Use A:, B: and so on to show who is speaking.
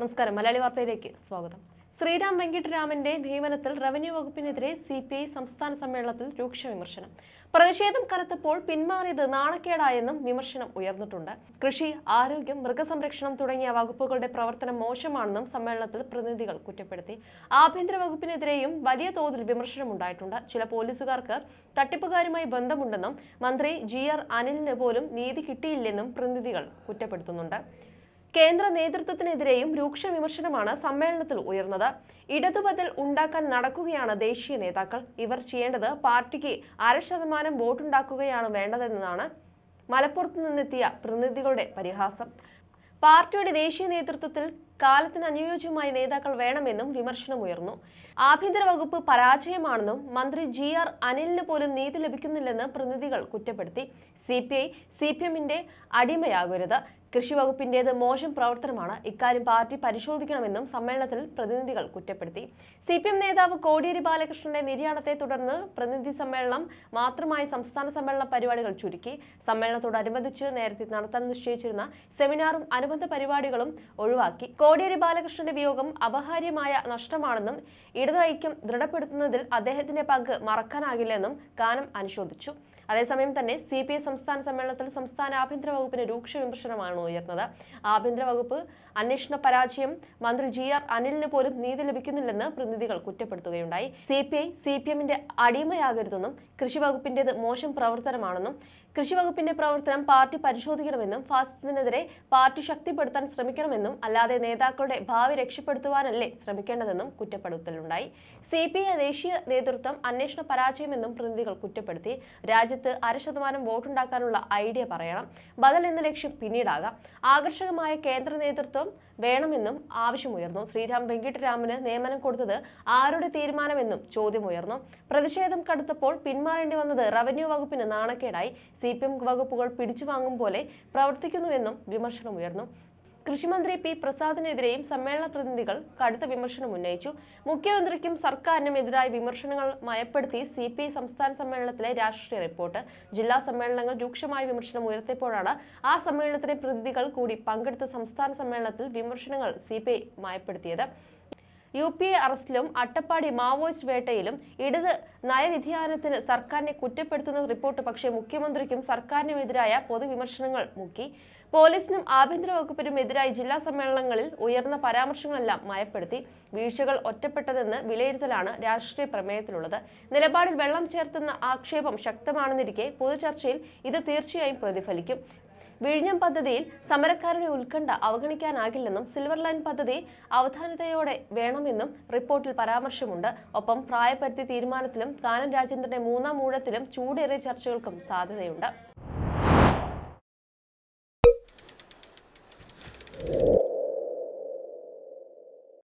A: നമസ്കാരം. മലയാളി വാർത്തയിലേക്ക് സ്വാഗതം. ശ്രീരാം വെങ്കിട്ടരാമന്റെ നിയമനത്തിൽ റവന്യൂ വകുപ്പിനെതിരെ CPI സംസ്ഥാന സമ്മേളനത്തിൽ രൂക്ഷ വിമർശനം. പ്രതിഷേധം കനത്തപ്പോൾ പിന്മാറിയത് നാണക്കേടായെന്നും വിമർശനം ഉയർന്നിട്ടുണ്ട്. കൃഷി, ആരോഗ്യം, മൃഗസംരക്ഷണം തുടങ്ങിയ വകുപ്പുകളുടെ പ്രവർത്തനം മോശമാണെന്നും സമ്മേളനത്തിൽ പ്രതിനിധികൾ കുറ്റപ്പെടുത്തി. ആഭ്യന്തര വകുപ്പിനെതിരെയും വലിയ തോതിൽ വിമർശനമുണ്ടായിട്ടുണ്ട്. ചില പോലീസുകാർക്ക് തട്ടിപ്പുകാരുമായി ബന്ധമുണ്ടെന്നും മന്ത്രി GR അനിലിന് പോലും നീതി കിട്ടിയില്ലെന്നും പ്രതിനിധികൾ കുറ്റപ്പെടുത്തുന്നുണ്ട്. കേന്ദ്ര നേതൃത്വത്തിനെതിരെയും രൂക്ഷ വിമർശനമാണ് സമ്മേളനത്തിൽ ഉയർന്നത്. ഇടതുബദൽ ഉണ്ടാക്കാൻ നടക്കുകയാണ് ദേശീയ നേതാക്കൾ. ഇവർ ചെയ്യേണ്ടത് പാർട്ടിക്ക് 0.5% വോട്ടുണ്ടാക്കുകയാണ് വേണ്ടതെന്നാണ് മലപ്പുറത്ത് നിന്നെത്തിയ പ്രതിനിധികളുടെ പരിഹാസം. പാർട്ടിയുടെ ദേശീയ നേതൃത്വത്തിൽ കാലത്തിന് അനുയോജ്യമായ നേതാക്കൾ വേണമെന്നും വിമർശനമുയർന്നു. ആഭ്യന്തര വകുപ്പ് പരാജയമാണെന്നും മന്ത്രി GR അനിലിന് പോലും നീതി ലഭിക്കുന്നില്ലെന്ന് പ്രതിനിധികൾ കുറ്റപ്പെടുത്തി. CPI CPMന്റെ അടിമയാകരുത്, കൃഷി വകുപ്പിന്റേത് മോശം പ്രവർത്തനമാണ്, ഇക്കാര്യം പാർട്ടി പരിശോധിക്കണമെന്നും സമ്മേളനത്തിൽ പ്രതിനിധികൾ കുറ്റപ്പെടുത്തി. CPM നേതാവ് കോടിയേരി ബാലകൃഷ്ണന്റെ നിര്യാണത്തെ തുടർന്ന് പ്രതിനിധി സമ്മേളനം മാത്രമായി സംസ്ഥാന സമ്മേളന പരിപാടികൾ ചുരുക്കി. സമ്മേളനത്തോടനുബന്ധിച്ച് നേരത്തെ നടത്താൻ നിശ്ചയിച്ചിരുന്ന സെമിനാറും അനുബന്ധ പരിപാടികളും ഒഴിവാക്കി. കോടിയേരി ബാലകൃഷ്ണന്റെ വിയോഗം അപഹാര്യമായ നഷ്ടമാണെന്നും ഇടത് ഐക്യം ദൃഢപ്പെടുത്തുന്നതിൽ അദ്ദേഹത്തിന്റെ പങ്ക് മറക്കാനാകില്ലെന്നും കാനം അനുശോചിച്ചു. അതേസമയം തന്നെ CPI സംസ്ഥാന സമ്മേളനത്തിൽ സംസ്ഥാന ആഭ്യന്തര വകുപ്പിന് രൂക്ഷ വിമർശനമാണ് ഉയർന്നത്. ആഭ്യന്തര വകുപ്പ് അന്വേഷണ പരാജയം, മന്ത്രി GR അനിലിന് പോലും നീതി ലഭിക്കുന്നില്ലെന്ന് പ്രതിനിധികൾ കുറ്റപ്പെടുത്തുകയുണ്ടായി. CPI CPMന്റെ അടിമയാകരുതെന്നും കൃഷി വകുപ്പിന്റേത് മോശം പ്രവർത്തനമാണെന്നും കൃഷി വകുപ്പിന്റെ പ്രവർത്തനം പാർട്ടി പരിശോധിക്കണമെന്നും ഫാസിസത്തിനെതിരെ പാർട്ടി ശക്തിപ്പെടുത്താൻ ശ്രമിക്കണമെന്നും അല്ലാതെ നേതാക്കളുടെ ഭാവി രക്ഷപ്പെടുത്തുവാനല്ലേ ശ്രമിക്കേണ്ടതെന്നും കുറ്റപ്പെടുത്തലുണ്ടായി. CPI ദേശീയ നേതൃത്വം അന്വേഷണ പരാജയമെന്നും പ്രതിനിധികൾ കുറ്റപ്പെടുത്തി. രാജ്യത്ത് 0.5% വോട്ടുണ്ടാക്കാനുള്ള ഐഡിയ പറയണം, ബദൽ എന്ന ലക്ഷ്യം പിന്നീടാകാം. ആകർഷകമായ കേന്ദ്ര നേതൃത്വം വേണമെന്നും ആവശ്യമുയർന്നു. ശ്രീരാം വെങ്കിട്ടരാമന് നിയമനം കൊടുത്തത് ആരുടെ തീരുമാനമെന്നും ചോദ്യമുയർന്നു. പ്രതിഷേധം കടുത്തപ്പോൾ പിന്മാറേണ്ടി വന്നത് റവന്യൂ വകുപ്പിന് നാണക്കേടായി. CPM വകുപ്പുകൾ പിടിച്ചുവാങ്ങും പോലെ പ്രവർത്തിക്കുന്നുവെന്നും വിമർശനമുയർന്നു. കൃഷിമന്ത്രി P. പ്രസാദിനെതിരെയും സമ്മേളന പ്രതിനിധികൾ കടുത്ത വിമർശനം ഉന്നയിച്ചു. മുഖ്യമന്ത്രിക്കും സർക്കാരിനും എതിരായ വിമർശനങ്ങൾ മയപ്പെടുത്തി CPI സംസ്ഥാന സമ്മേളനത്തിലെ രാഷ്ട്രീയ റിപ്പോർട്ട്. ജില്ലാ സമ്മേളനങ്ങൾ രൂക്ഷമായ വിമർശനം ഉയർത്തിയപ്പോഴാണ് ആ സമ്മേളനത്തിലെ പ്രതിനിധികൾ കൂടി പങ്കെടുത്ത സംസ്ഥാന സമ്മേളനത്തിൽ വിമർശനങ്ങൾ CPI മയപ്പെടുത്തിയത്. UPA അറസ്റ്റിലും അട്ടപ്പാടി മാവോയിസ്റ്റ് വേട്ടയിലും ഇടത് നയവ്യതിയാനത്തിന് സർക്കാരിനെ കുറ്റപ്പെടുത്തുന്ന റിപ്പോർട്ട് പക്ഷേ മുഖ്യമന്ത്രിക്കും സർക്കാരിനുമെതിരായ പൊതുവിമർശനങ്ങൾ മുക്കി. പോലീസിനും ആഭ്യന്തര വകുപ്പിനും എതിരായി ജില്ലാ സമ്മേളനങ്ങളിൽ ഉയർന്ന പരാമർശങ്ങളെല്ലാം മയപ്പെടുത്തി. വീഴ്ചകൾ ഒറ്റപ്പെട്ടതെന്ന് വിലയിരുത്തലാണ് രാഷ്ട്രീയ പ്രമേയത്തിലുള്ളത്. നിലപാടിൽ വെള്ളം ചേർത്തെന്ന ആക്ഷേപം ശക്തമാണെന്നിരിക്കെ പൊതുചർച്ചയിൽ ഇത് തീർച്ചയായും പ്രതിഫലിക്കും. വിഴിഞ്ഞം പദ്ധതിയിൽ സമരക്കാരുടെ ഉത്കണ്ഠ അവഗണിക്കാനാകില്ലെന്നും സിൽവർ ലൈൻ പദ്ധതി അവധാനതയോടെ വേണമെന്നും റിപ്പോർട്ടിൽ പരാമർശമുണ്ട്. ഒപ്പം പ്രായപരിധി തീരുമാനത്തിലും കാനം രാജേന്ദ്രന്റെ 3ാം ഊഴത്തിലും ചൂടേറിയ ചർച്ചകൾക്കും സാധ്യതയുണ്ട്.